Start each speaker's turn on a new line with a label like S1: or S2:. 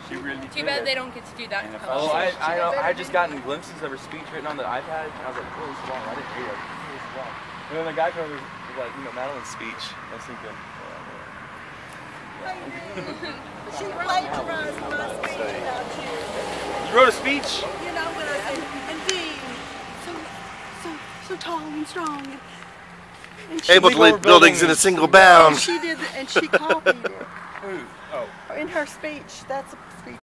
S1: She really
S2: Too bad they don't get to do that.
S1: Oh, I just gotten glimpses of her speech written on the iPad, and I was like, oh, this is long. I didn't hear it. This is long. And then the guy comes was like, Madeline's speech. I was thinking,
S3: She plagiarized my speech about you.
S1: you wrote a speech?
S3: You know when I said, and Dean, so tall and strong. And she,
S4: Able to lead buildings in a single bound.
S3: she did, and she copied it.
S1: Who? Oh.
S3: In her speech, that's a speech.